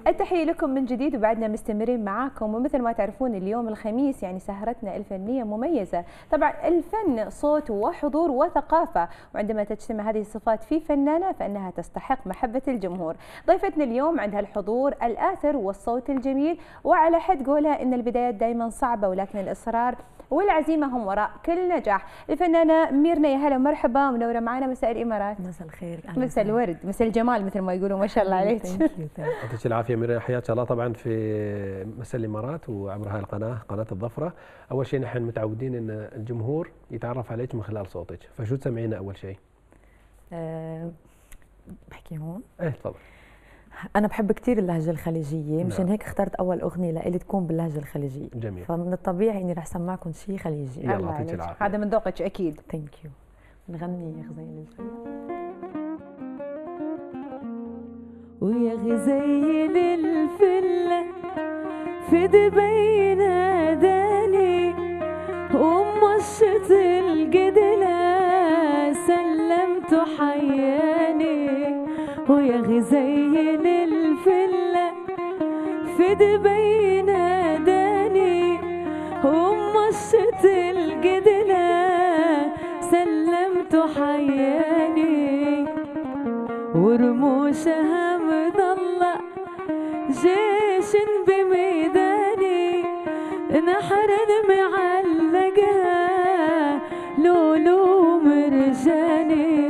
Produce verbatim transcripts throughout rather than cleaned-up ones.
التحية لكم من جديد وبعدنا مستمرين معاكم. ومثل ما تعرفون اليوم الخميس يعني سهرتنا الفنية مميزة. طبعا الفن صوت وحضور وثقافة، وعندما تجتمع هذه الصفات في فنانة فإنها تستحق محبة الجمهور. ضيفتنا اليوم عندها الحضور الآثر والصوت الجميل، وعلى حد قولها إن البدايات دائما صعبة ولكن الإصرار والعزيمة هم وراء كل نجاح. الفنانة ميرنا، يا هلا ومرحبا، منورة معنا مساء الإمارات. مساء الخير، مساء الورد، مساء الجمال مثل ما يقولوا، ما شاء الله عليك. يعطيك العافية ميرنا، حياك الله طبعا في مساء الإمارات وعبر هاي القناة قناة الظفرة. أول شيء نحن متعودين أن الجمهور يتعرف عليك من خلال صوتك، فشو تسمعينا أول شيء؟ أه بحكي هون؟ إيه تفضل. أنا بحب كثير اللهجة الخليجية، مشان هيك اخترت أول أغنية لإلي تكون باللهجة الخليجية. جميل. فمن الطبيعي إني رح سمعكم شيء خليجي. يلا يعطيك العافية. هذا من ذوقك أكيد. ثانك يو. نغني يا غزيل الفل. ويا غزيل الفلة في دبي ناداني، ومشط الجدلة سلمت حياني. ويا غزيل الفلة في دبي ناداني، ومشط الجدلة سلمت حياني. ورموشها مضلة جيش بميداني، نحر معلقها لولو مرجاني.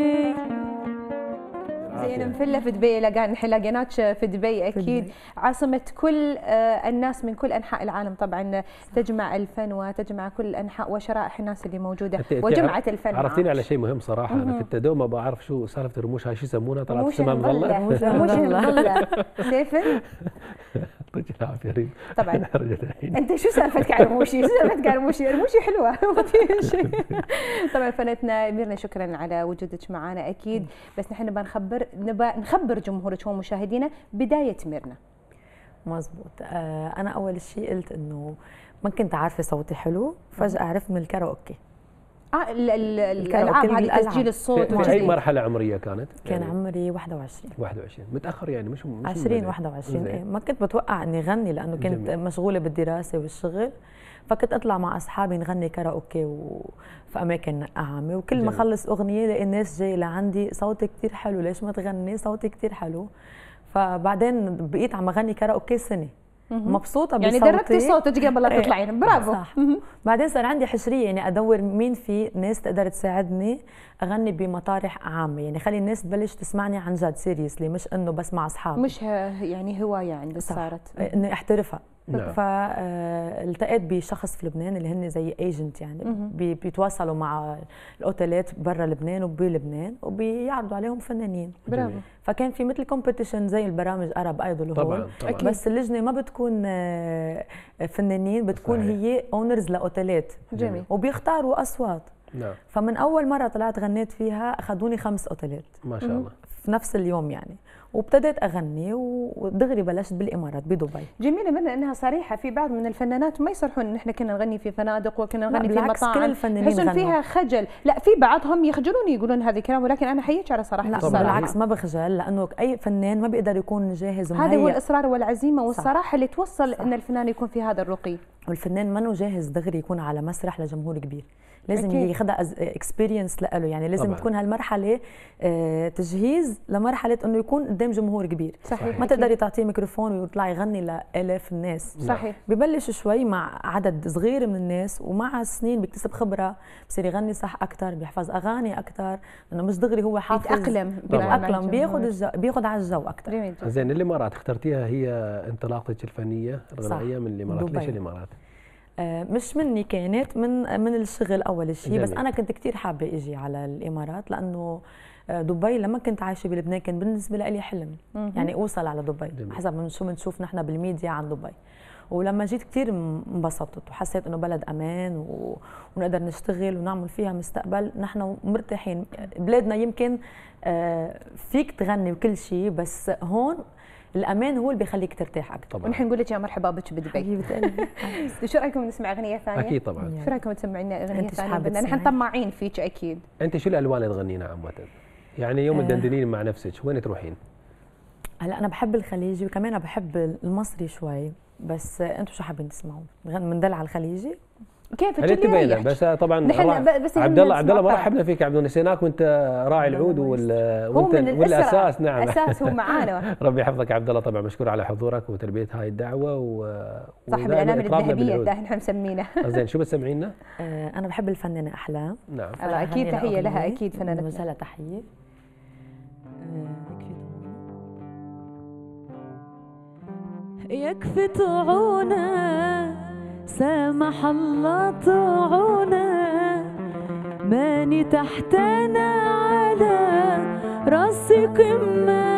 زين مفله في دبي، نحن لقيناك في دبي اكيد في عاصمه كل الناس من كل انحاء العالم، طبعا تجمع الفن وتجمع كل انحاء وشرائح الناس اللي موجوده وجمعت الفن. عرفتيني على شيء مهم صراحه، انا كنت دوما بعرف شو سالفه الرموش هاي، شو يسمونها؟ طلعت اسمها مظله. رموش مظله سيفن. يعطيك العافيه ريم. طبعا انت شو سالفتك على رموشي؟ شو سالفتك على رموشي؟ رموشي حلوه ما فيها شيء. طبعا فنتنا ميرنا شكرا على وجودك معنا اكيد، بس نحن نبغى نخبر نبغى نخبر جمهورك ومشاهدينا بدايه ميرنا. مزبوط. آه انا اول شيء قلت انه ما كنت عارفه صوتي حلو، فجاه عرفت من الكاراوكي. اه الالعاب هذه تسجيل الصوت. في اي مرحله عمريه كانت؟ كان يعني عمري واحد وعشرين. واحد وعشرين متاخر يعني، مش مش عشرين واحد وعشرين. إيه ما كنت بتوقع اني غني لانه كنت جميل. مشغوله بالدراسه والشغل، فكنت اطلع مع اصحابي نغني كاراوكي وفي اماكن عامه، وكل جميل. ما اخلص اغنيه لقي الناس جاي لعندي صوتك كثير حلو، ليش ما تغني؟ صوتك كثير حلو. فبعدين بقيت عم اغني كاراوكي سنه مبسوطه بصوتي، يعني دربتي صوتك قبل لا تطلعين. برافو. صح. بعدين صار عندي حشريه، يعني ادور مين في ناس تقدر تساعدني اغني بمطارح عامه، يعني خلي الناس تبلش تسمعني عن جد سيريسلي، مش انه بس مع اصحابي، مش يعني هوايه عندي صارت اني احترفها. فالتقيت بشخص في لبنان اللي هن زي ايجنت، يعني بي بيتواصلوا مع الاوتيلات برا لبنان وبلبنان وبيعرضوا عليهم فنانين. برافو. فكان في مثل كومبيتيشن زي البرامج ارب ايدول. طبعا, طبعا. بس اللجنه ما بتكون فنانين، بتكون صحيح. هي اونرز لاوتيلات. جميل. وبيختاروا اصوات. نعم. فمن اول مره طلعت غنيت فيها اخذوني خمس اوتيلات ما شاء الله في نفس اليوم يعني، وابتديت اغني ودغري بلشت بالامارات بدبي. جميله منها انها صريحه، في بعض من الفنانات ما يصرحون ان احنا كنا نغني في فنادق وكنا نغني في مطاعم، كل الفنانين يحسون فيها خجل. لا في بعضهم يخجلون يقولون هذا الكلام، ولكن انا حييك على صراحه. لا بالعكس ما بخجل، لانه اي فنان ما بيقدر يكون جاهز ومهيئ. هذا هو الاصرار والعزيمه والصراحه اللي توصل صح. ان الفنان يكون في هذا الرقي، والفنان منه جاهز دغري يكون على مسرح لجمهور كبير، لازم ياخذها اكسبيرينس له، يعني لازم طبعا. تكون هالمرحله اه تجهيز لمرحله انه يكون قدام جمهور كبير. صحيح. ما تقدري تعطيه ميكروفون ويطلع يغني لالاف الناس. صحيح. ببلش شوي مع عدد صغير من الناس، ومع السنين بيكتسب خبره، بصير يغني صح اكثر، بيحفظ اغاني اكثر، انه مش دغري هو حافظ. بيتاقلم بيتاقلم بياخذ الجو، بياخذ على الجو اكثر. زين الامارات اخترتيها هي انطلاقتك الفنيه الغنائيه من الامارات، ليش الامارات؟ مش مني، كانت من من الشغل اول شيء، بس انا كنت كثير حابه اجي على الامارات لانه دبي لما كنت عايشه بلبنان كان بالنسبه لي حلم، يعني اوصل على دبي حسب من شو بنشوف نحن بالميديا عن دبي. ولما جيت كثير انبسطت وحسيت انه بلد امان و... ونقدر نشتغل ونعمل فيها مستقبل، نحن مرتاحين. بلادنا يمكن فيك تغني وكل شيء، بس هون الامان هو اللي بيخليك ترتاح اكثر. ونحن نقول لك يا مرحبا بك بدبي. حبيبه قلبي. شو رايكم نسمع اغنيه ثانيه؟ اكيد طبعا. شو رايكم تسمعي لنا اغنيه ثانيه؟ بدنا نحن طماعين فيك اكيد. انت شو الالوان اللي تغنينها عامه؟ يعني يوم تدندنين مع نفسك وين تروحين؟ هلا انا بحب الخليجي وكمان بحب المصري شوي، بس انتم شو حابين تسمعوا؟ بندل على الخليجي؟ كيف اللي تبين بس طبعا بس عبد الله عبد الله ما رحبنا فيك عبد الله، نسيناك وانت راعي العود وانت والاساس. نعم اساس هو معانا. ربي يحفظك عبد الله، طبعا مشكور على حضورك وتلبيه هاي الدعوه و صاحب الانامل الذهبيه ده احنا مسمينه. زين شو بتسمعي لنا؟ انا بحب الفنانه احلام. نعم اكيد تحيه لها، اكيد فنانه مسألة تحيه. يكفي طعونا سامح الله طاعونا، ماني تحتنا على راسي قمة،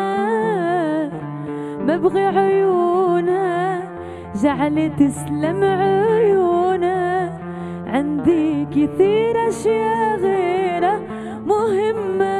مبغي عيونا جعل تسلم عيونا، عندي كثير اشياء غيره مهمة،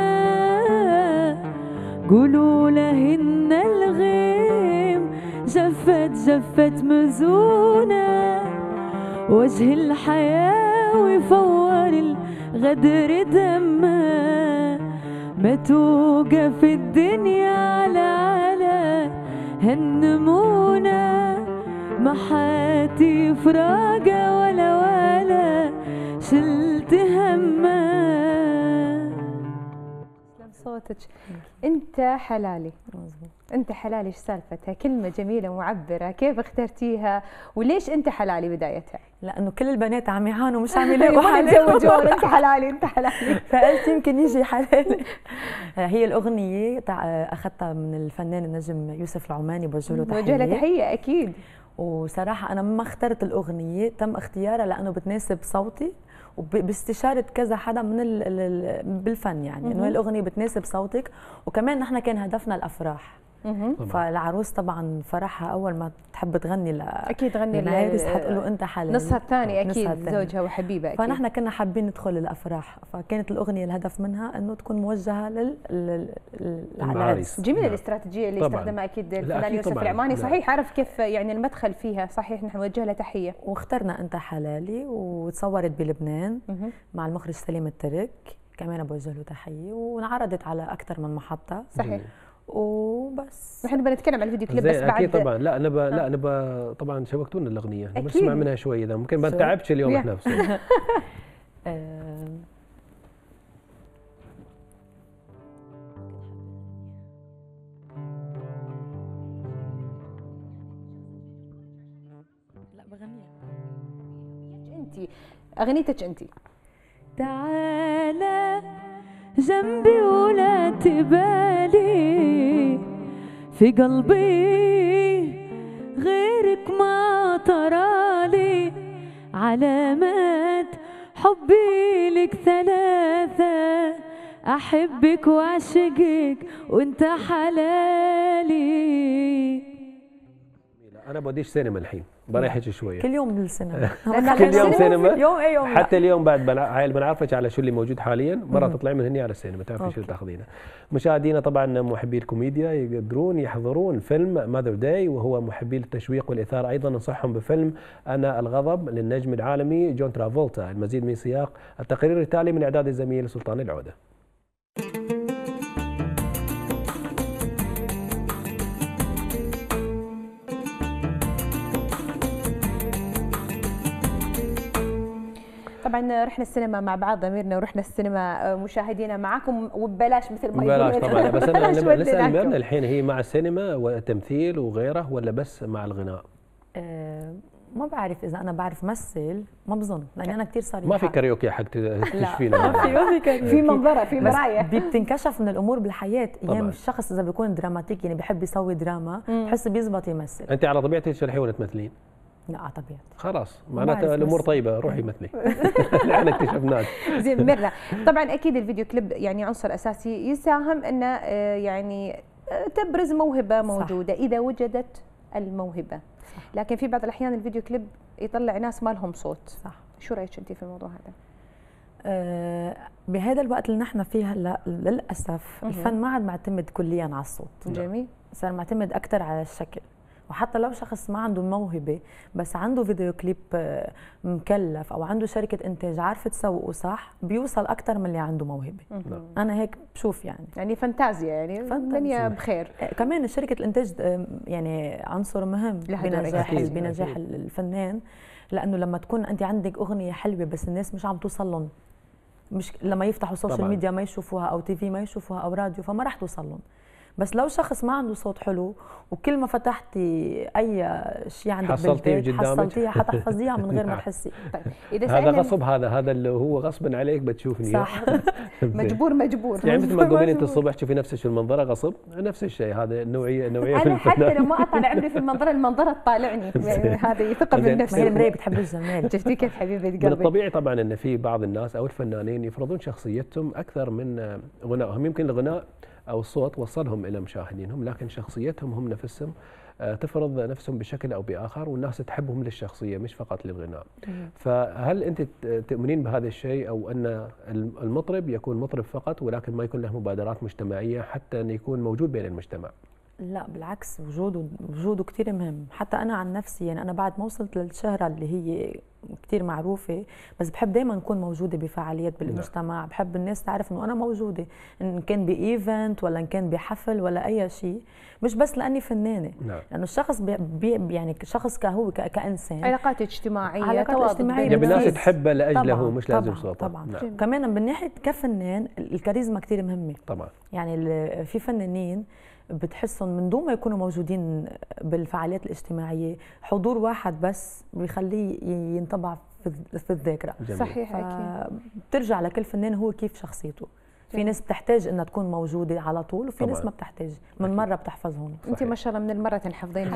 قولوا لهن الغيم جفت جفت مزونة، وجه الحياة ويفور الغدر دمه، ما توقف الدنيا على على هالنمونة، ما حاتي فراقة ولا ولا شلت همه. صوتك انت حلالي. مزبوط. انت حلالي، ايش سالفتها؟ كلمه جميله معبره، كيف اخترتيها وليش انت حلالي بدايتها؟ لانه كل البنات عم يعانوا مش عم يلاقوا حالهم يتزوجون. انت حلالي انت حلالي فقلت يمكن يجي حلالي. هي الاغنيه اخذتها من الفنان النجم يوسف العماني، بوجه له تحيه. بوجه له تحيه اكيد. وصراحه انا ما اخترت الاغنيه، تم اختيارها لانه بتناسب صوتي وباستشاره كذا حدا من ال ال بالفن، يعني انه الاغنيه بتناسب صوتك، وكمان نحن كان هدفنا الافراح. فالعروس طبعا فرحها اول ما تحب تغني ل اكيد تغني للعريس حتقول له انت حلال، نصها الثاني اكيد الثاني. زوجها وحبيبها اكيد. فنحن كنا حابين ندخل الافراح، فكانت الاغنيه الهدف منها انه تكون موجهه لل للعريس. جميله نعم. الاستراتيجيه اللي استخدمها اكيد الفنان يوسف العماني. نعم. صحيح عرف كيف يعني المدخل فيها، صحيح نحن نوجه له تحيه. واخترنا انت حلالي وتصورت بلبنان مه. مع المخرج سليم الترك، كمان بوجه له تحيه، وانعرضت على اكثر من محطه. صحيح. وبس نحن بنتكلم عن الفيديو كليب بس بعد. اكيد طبعا. لا انا ب... لا انا ب... طبعا شوقتونا الاغنيه، بنسمع منها شوي اذا ممكن، ما تعبش اليوم احنا بس. لا بغنيها انت، اغنيتك انت. تعالى جنبي ولا تبالي، في قلبي غيرك ما ترالي، علامات حبي لك ثلاثة، أحبك وأعشقك وأنت حلالي. انا بديش سينما الحين، بريحك شويه. كل يوم بالسينما. كل يوم سينما. يوم اي يوم حتى اليوم بعد هاي بنعرفك على شو اللي موجود حاليا، مرة تطلعي من هني على السينما تعرفي شو تاخذينه. مشاهدينا طبعا محبي الكوميديا يقدرون يحضرون فيلم ماذر داي، وهو محبي التشويق والاثاره ايضا. ننصحهم بفيلم انا الغضب للنجم العالمي جون ترافولتا. المزيد من سياق التقرير التالي من اعداد الزميل سلطان العوده. طبعا رحنا السينما مع بعض ضميرنا، ورحنا السينما مشاهدينا معكم وببلاش مثل ما يقولون. ببلاش طبعا. بس انا نسال ميرنا الحين، هي مع السينما والتمثيل وغيره ولا بس مع الغناء؟ أه ما بعرف اذا انا بعرف مثل، ما بظن، لاني انا كثير صريحه. ما في كاريوكي حق تكتشفينه. ما في ما في كاريوكي، في منظره، في مرايه. بتنكشف من الامور بالحياه. ايام الشخص اذا بيكون دراماتيك يعني بحب يسوي دراما، بحس بيزبط يمثل. انت على طبيعتك تشرحي ولا تمثلين؟ لا على طبيعتي. خلاص معناته الامور طيبه، روحي مثلي. احنا اكتشفناك. زين ميرنا، طبعا اكيد الفيديو كليب يعني عنصر اساسي يساهم انه يعني تبرز موهبه موجوده. صح. اذا وجدت الموهبه. لكن في بعض الاحيان الفيديو كليب يطلع ناس ما لهم صوت. صح. شو رايك انت في الموضوع هذا؟ أه بهذا الوقت اللي نحن فيه هلا للاسف الفن ما عاد معتمد كليا على الصوت. جميل. صار معتمد اكثر على الشكل، وحتى لو شخص ما عنده موهبه بس عنده فيديو كليب مكلف او عنده شركه انتاج عارفه تسوقه صح بيوصل اكثر من اللي عنده موهبه. انا هيك بشوف يعني يعني فانتازيا يعني الدنيا بخير. كمان شركه الانتاج يعني عنصر مهم بنجاح بنجاح الفنان، لانه لما تكون انت عندك اغنيه حلوه بس الناس مش عم توصل لهم، مش لما يفتحوا السوشيال طبعاً. ميديا ما يشوفوها او تي في ما يشوفوها او راديو فما راح توصل لهم. بس لو شخص ما عنده صوت حلو وكل ما فتحتي اي شيء عندك بالبيت حصلتيها حتحفظيها من غير ما تحسي. طيب اذا هذا غصب، هذا هذا اللي هو غصبا عليك بتشوفني صح. مجبور مجبور يعني مثل ما تقولين انت الصبح تشوفي نفسك المنظره غصب، نفس الشيء هذا نوعيه نوعيه انا حتى لو ما اطلع عمري في المنظره المنظره تطالعني يعني هذه ثقه بالنفس. هي المرايه بتحب الجمال. شفتي كيف حبيبه قلبي. من الطبيعي طبعا ان في بعض الناس او الفنانين يفرضون شخصيتهم اكثر من غنائهم. يمكن الغناء او الصوت وصلهم الى مشاهدينهم، لكن شخصيتهم هم نفسهم تفرض نفسهم بشكل او باخر، والناس تحبهم للشخصيه مش فقط للغناء. فهل انت تؤمنين بهذا الشيء، او ان المطرب يكون مطرب فقط ولكن ما يكون له مبادرات مجتمعيه حتى ان يكون موجود بين المجتمع؟ لا بالعكس، وجوده وجوده كثير مهم. حتى انا عن نفسي يعني انا بعد ما وصلت للشهره اللي هي كثير معروفه، بس بحب دائما اكون موجوده بفعاليات بالمجتمع. لا. بحب الناس تعرف انه انا موجوده، ان كان بايفنت ولا ان كان بحفل ولا اي شيء، مش بس لاني فنانه. لا. لانه الشخص بي بي يعني شخص كهو كانسان، علاقات اجتماعيه، علاقات اجتماعيه يعني الناس تحبه لاجله مش لازم صوته. طبعا طبعا. كمان من ناحيه كفنان الكاريزما كثير مهمه طبعا. يعني في فنانين بتحسهم من دون ما يكونوا موجودين بالفعاليات الاجتماعيه، حضور واحد بس بيخليه ينطبع في الذاكره. صحيح اكيد. بترجع لكل فنان هو كيف شخصيته. في ناس بتحتاج انها تكون موجوده على طول، وفي ناس ما بتحتاج، من مره بتحفظهم. انت ما شاء الله من المره تنحفظين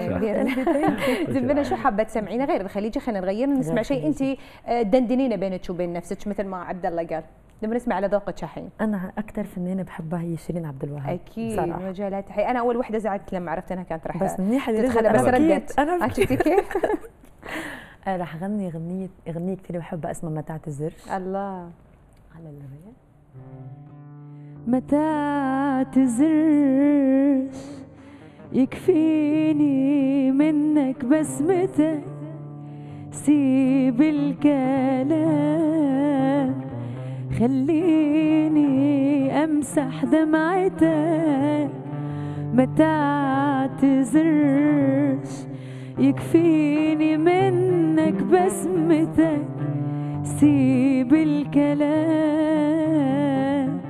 زبنا. شو حابه تسمعينا غير الخليجي؟ خلينا نغير نسمع شيء انت دندنينه بينك وبين نفسك مثل ما عبد الله قال. نبغى نسمع على ذوقك شاحين. انا اكثر فنانه بحبها هي شيرين عبد الوهاب. اكيد مجالات حي. انا اول وحده زعلت لما عرفت انها كانت راح بس منيحه تدخل بس ردت. انا شفتي كيف؟ راح اغني اغنيه اغنيه كثير بحبها اسمها ما تعتذرش. الله على الرواية. ما تعتذرش يكفيني منك بسمتك، سيب الكلام خليني امسح دمعتك. ما تعتذرش يكفيني منك بسمتك، سيب الكلام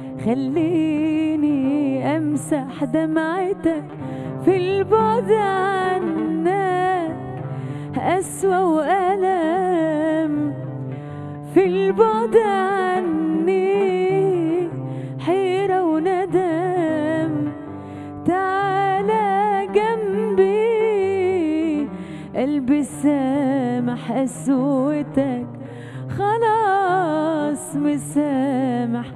خليني امسح دمعتك. في البعد عنك أسوأ وألم، في البعد عني حيرة وندم. تعالى جنبي قلبي سامح قسوتك، خلاص مسامح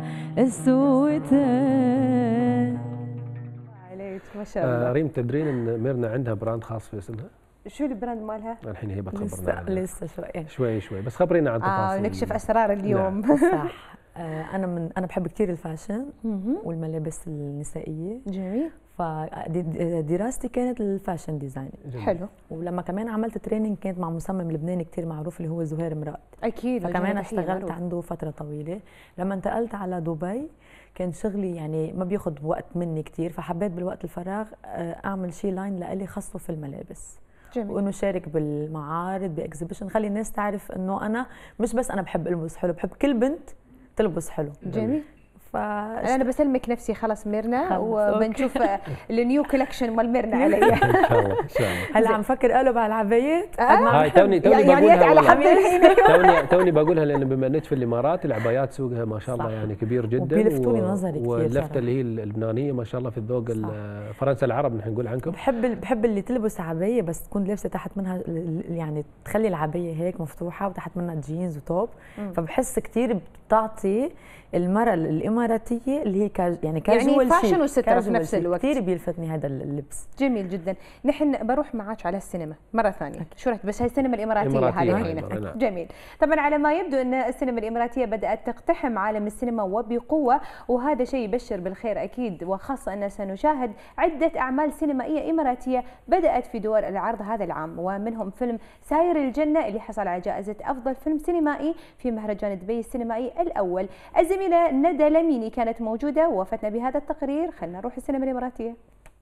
قسوتك. عليك ما شاء الله. آه ريم، تدرين ان ميرنا عندها براند خاص في اسمها؟ شو البراند مالها؟ الحين هي بتخبرنا. لسه لسه شوي شوي شوي بس خبرينا عن تفاصيل. اه نكشف اسرار اليوم. صح. آه انا من انا بحب كثير الفاشن والملابس النسائيه. جميل. فدراستي كانت الفاشن ديزاين. حلو. ولما كمان عملت تريننج كانت مع مصمم لبناني كثير معروف اللي هو زهير مراد. اكيد. فكمان اشتغلت عنده فتره طويله. لما انتقلت على دبي كان شغلي يعني ما بياخذ وقت مني كثير، فحبيت بالوقت الفراغ اعمل شيء لاين لإلي خاصه في الملابس. جميل. وانه شارك بالمعارض باكزيبيشن، خلي الناس تعرف انه انا مش بس انا بحب البس حلو، بحب كل بنت تلبس حلو. جميل. انا بسلمك نفسي خلص ميرنا، وبنشوف النيو كولكشن مال ميرنا علي. ان شاء الله ان شاء الله. هلا عم فكر قلب على العبايات. هاي توني توني يعني بقولها على حد الحين. توني توني بقولها لان بما انك في الامارات العبايات سوقها ما شاء الله يعني كبير جدا، وبيلفتوا لي نظري كثير. واللفته اللي هي اللبنانيه ما شاء الله في الذوق فرنسا العرب نحن نقول عنكم. بحب بحب اللي تلبس عبايه بس تكون لابسه تحت منها يعني تخلي العبايه هيك مفتوحه وتحت منها جينز وتوب، فبحس كثير تعطي المرأة الإماراتية اللي هي كاج يعني كاجوال يعني فاشن وسترة في نفس الوقت. كثير بيلفتني هذا اللبس. جميل جدا. نحن بروح معك على السينما مرة ثانية. شو رأيك؟ بس هي السينما الإماراتية هذه الحين. جميل. طبعا على ما يبدو أن السينما الإماراتية بدأت تقتحم عالم السينما وبقوة، وهذا شيء يبشر بالخير أكيد، وخاصة أن سنشاهد عدة أعمال سينمائية إماراتية بدأت في دور العرض هذا العام، ومنهم فيلم ساير الجنة اللي حصل على جائزة أفضل فيلم سينمائي في مهرجان دبي السينمائي الأول. الزميلة ندى لميني كانت موجودة ووفتنا بهذا التقرير. خلنا نروح السينما الإماراتية.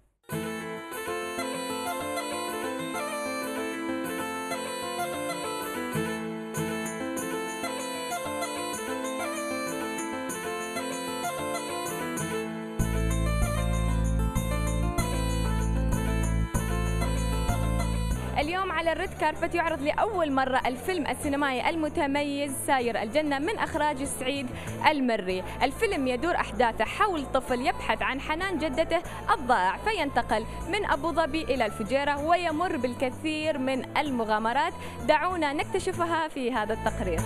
اليوم على الريد كاربت يعرض لأول مرة الفيلم السينمائي المتميز ساير الجنة من إخراج سعيد المري. الفيلم يدور أحداثه حول طفل يبحث عن حنان جدته الضائع، فينتقل من أبو ظبي إلى الفجيرة ويمر بالكثير من المغامرات. دعونا نكتشفها في هذا التقرير.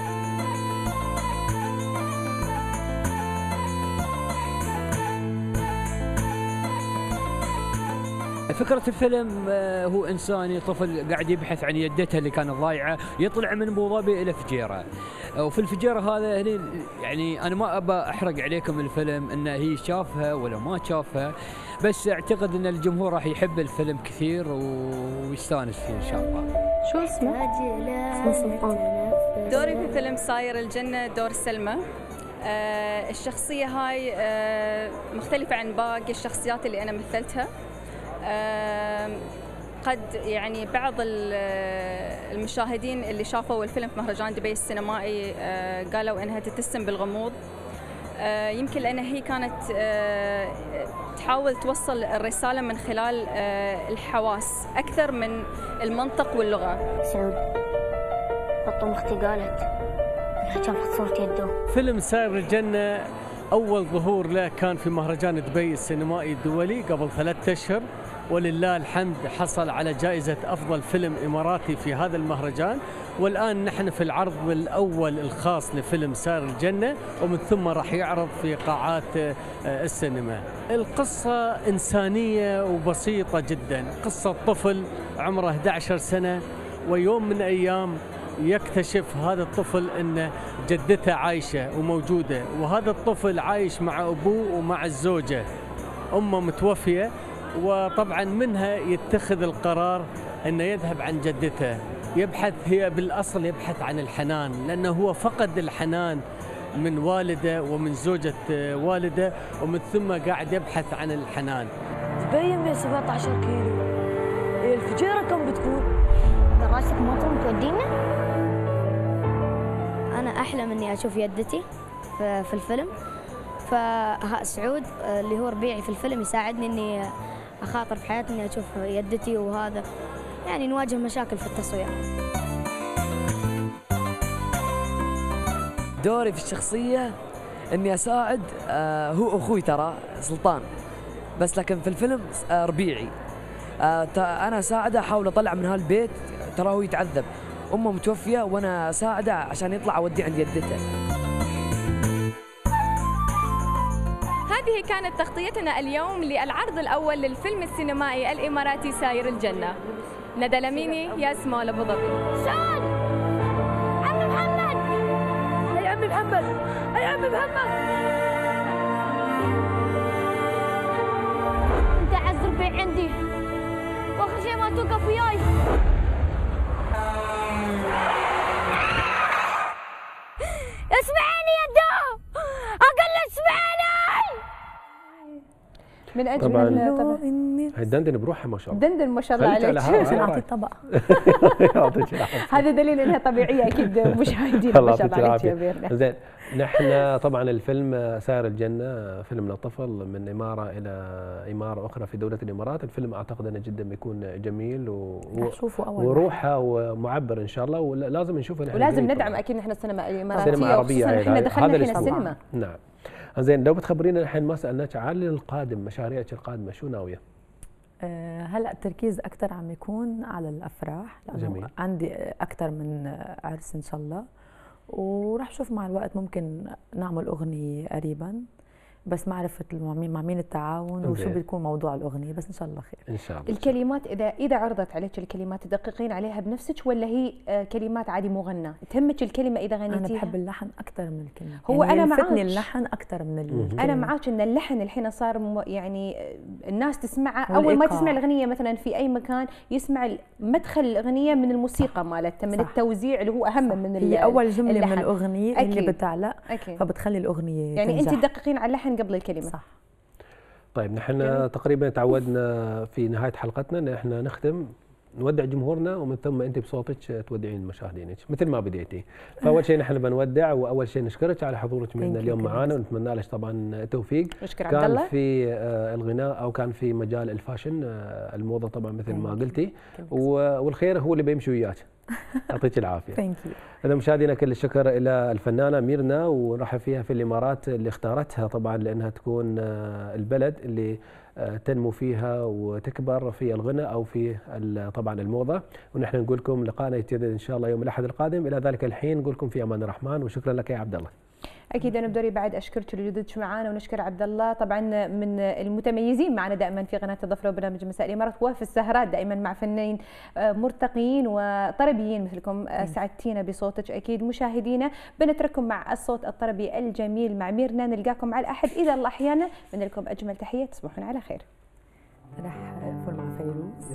فكرة الفيلم هو إنساني، طفل قاعد يبحث عن يدته اللي كانت ضايعة، يطلع من أبو ظبي إلى فجيرة، وفي الفجيرة هذا هني يعني أنا ما أبى أحرق عليكم الفيلم إنه هي شافها ولا ما شافها، بس أعتقد إن الجمهور راح يحب الفيلم كثير ويستانس فيه إن شاء الله. شو اسمه؟ اسمه سلطان. دوري في فيلم ساير الجنة دور سلمى. آه الشخصية هاي آه مختلفة عن باقي الشخصيات اللي أنا مثلتها. قد يعني بعض المشاهدين اللي شافوا الفيلم في مهرجان دبي السينمائي قالوا انها تتسم بالغموض، يمكن لان هي كانت تحاول توصل الرساله من خلال الحواس اكثر من المنطق واللغه. سعود بطم اختي قالت انها شافت صورة يده. فيلم ساير الجنة اول ظهور له كان في مهرجان دبي السينمائي الدولي قبل ثلاثة اشهر، ولله الحمد حصل على جائزة أفضل فيلم إماراتي في هذا المهرجان، والآن نحن في العرض الأول الخاص لفيلم ساير الجنة، ومن ثم راح يعرض في قاعات السينما. القصة إنسانية وبسيطة جدا، قصة طفل عمره أحد عشر سنة، ويوم من أيام يكتشف هذا الطفل أن جدته عايشة وموجودة، وهذا الطفل عايش مع أبوه ومع الزوجة، أمه متوفية، وطبعا منها يتخذ القرار أنه يذهب عن جدته، يبحث هي بالأصل يبحث عن الحنان، لأنه هو فقد الحنان من والده ومن زوجة والده، ومن ثم قاعد يبحث عن الحنان. دبي مية وسبعة عشر كيلو، الفجيرة كم بتكون؟ راسك مطر تودينا؟ أنا أحلم إني أشوف يدتي في الفيلم، فسعود اللي هو ربيعي في الفيلم يساعدني إني أخاطر في حياتي إني أشوف يدتي، وهذا يعني نواجه مشاكل في التصوير. دوري في الشخصية إني أساعد، آه هو أخوي ترى سلطان، بس لكن في الفيلم آه ربيعي. آه أنا أساعده، أحاول أطلع من هالبيت، ترى هو يتعذب، أمه متوفية وأنا أساعده عشان يطلع أوديه عند يدته. هذه كانت تغطيتنا اليوم للعرض الأول للفيلم السينمائي الإماراتي ساير الجنة. ندى لميني، يا سمول أبو ظبي. سعود! عمي محمد! أي عمي محمد! أي عمي محمد! أنت أعز ربيع عندي، وآخر شيء ما توقف وياي. اسمعيني يا دو! أقول اسمعيني! من اجمل طبعا هي دندن بروحها ما شاء الله. دندن ما شاء الله عليك. عشان اعطي طبق. هذا دليل انها طبيعيه اكيد مشاهدينا ما شاء الله عليك يا بيرنا. زين، نحن طبعا الفيلم ساير الجنه فيلم لطفل من اماره الى اماره اخرى في دوله الامارات. الفيلم اعتقد انه جدا بيكون جميل و... وروحه ومعبر ان شاء الله، ولازم نشوفه نحن. ولازم ندعم اكيد نحن السينما الاماراتيه، السينما العربيه. احنا دخلنا الحين السينما. نعم. زين، لو بتخبرينا الحين ما سالناك عن القادم، مشاريعك القادمه شو ناويه؟ أه هلا التركيز اكثر عم يكون على الافراح، لانه جميل. عندي اكثر من عرس ان شاء الله، وراح اشوف مع الوقت ممكن نعمل اغنيه قريبا، بس ما عرفت مع مين التعاون وشو بيكون موضوع الاغنيه، بس ان شاء الله خير ان شاء الله. الكلمات اذا اذا عرضت عليك الكلمات تدققين عليها بنفسك ولا هي كلمات عادي مغنى؟ تهمك الكلمه اذا غنيتيها؟ انا بحب اللحن اكثر من الكلمه. هو يعني انا معاك اللحن اكثر من الكلمه. انا معاك ان اللحن الحين صار يعني الناس تسمعه اول ما تسمع الاغنيه مثلا في اي مكان يسمع مدخل الاغنيه من الموسيقى مالتها، من صح. التوزيع اللي هو اهم صح. من هي اول جمله اللحن. من الاغنيه أكيد. اللي بتعلق أكيد. فبتخلي الاغنيه يعني تنجح. انت تدققين على اللحن قبل الكلمه صح. طيب نحن تقريبا تعودنا في نهايه حلقتنا ان احنا نختم نودع جمهورنا ومن ثم انت بصوتك تودعين مشاهدينك مثل ما بديتي. فاول شيء نحن بنودع، واول شيء نشكرك على حضورك معنا اليوم معنا، ونتمنى لك طبعا التوفيق. كان في الغناء او كان في مجال الفاشن الموضه طبعا مثل ما قلتي، والخير هو اللي بيمشي وياك. يعطيك العافيه. ثانك يو. اذا مشاهدينا كل الشكر الى الفنانه ميرنا، ونرحب فيها في الامارات اللي اختارتها طبعا لانها تكون البلد اللي تنمو فيها وتكبر في الغناء او في طبعا الموضه. ونحن نقول لكم لقاءنا يتجدد ان شاء الله يوم الاحد القادم. الى ذلك الحين نقول لكم في امان الرحمن، وشكرا لك يا عبد الله. اكيد انا بدوري بعد اشكرك لوجودك معنا، ونشكر عبد الله طبعا من المتميزين معنا دائما في قناه الظفر وبرنامج مساء الامارات وفي السهرات دائما مع فنانين مرتقيين وطربيين مثلكم. سعدتينا بصوتك. اكيد مشاهدينا بنترككم مع الصوت الطربي الجميل مع ميرنا. نلقاكم على الاحد اذا الله احيانا. من لكم اجمل تحيه، تصبحون على خير. راح اقفل مع فيروز.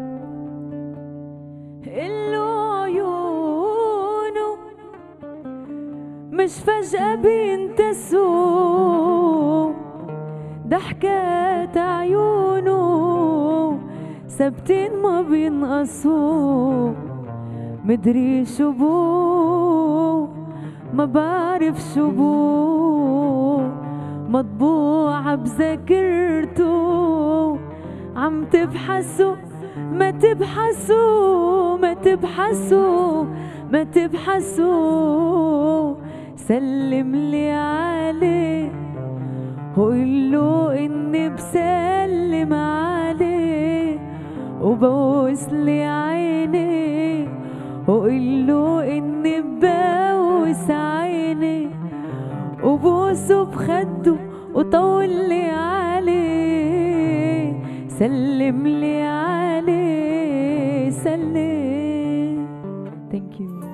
اللو عيونه مش فجأة بينتسوا، ضحكات عيونه ثابتين ما بينقصوا، مدري شو بو ما بعرف شو بو، مطبوعة بذاكرته عم تبحثوا ما تبحثوا ما تبحثوا ما تبحثوا. سلم لي عليه وقول له اني بسلم عليه، وبوس لي عيني وقول له اني ببوس عيني، وبوسه بخده وطول لي عليه. سلم لي عليه سلم. ثانك يو.